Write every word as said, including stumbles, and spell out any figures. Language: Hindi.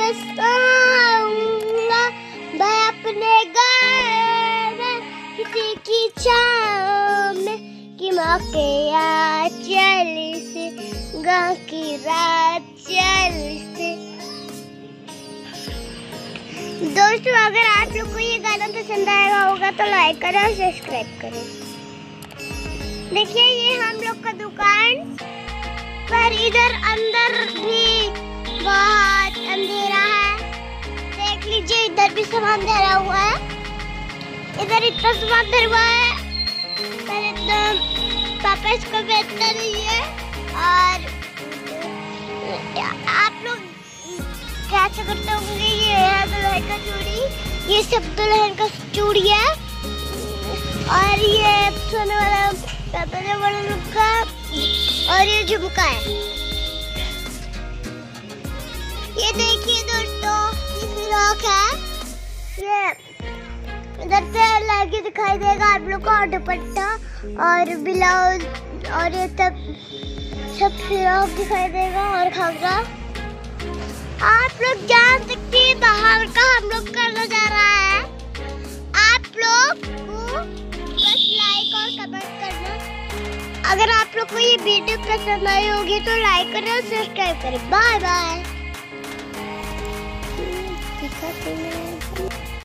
बरसाऊंगा मैं अपने घर में किसी की छाँव में कि माँ के आंचल से गाँव की रात चल से। दोस्तों अगर आप लोग को ये गाना पसंद आएगा होगा तो लाइक करें और सब्सक्राइब करें। देखिए ये हम लोग का दुकान पर इधर अंदर भी बहुत अंधेरा है। देख लीजिए इधर भी सामान धरा हुआ है, इधर इतना सामान धरा हुआ है पर एकदम पापा इसको बेचता नहीं है। और आप लोग क्या अच्छा करते होंगे, ये है दुल्हन का चूड़ी, ये सब दुल्हन का चूड़ी है। और ये सोने वाला पापा ने बड़ा लुक्का और ये झुमका है। ये देखिए दोस्तों ये फ्रॉक है, ये इधर से लहंगे दिखाई देगा आप लोग को और दुपट्टा और ब्लाउज और ये सब सब फ्रॉक दिखाई देगा और घाघरा। आप लोग जान सकते हैं बाहर का हम लोग करने जा रहा है। आप लोग को बस लाइक और कमेंट करना। अगर आप लोग को ये वीडियो पसंद आई होगी तो लाइक करें और सब्सक्राइब करें। Bye bye.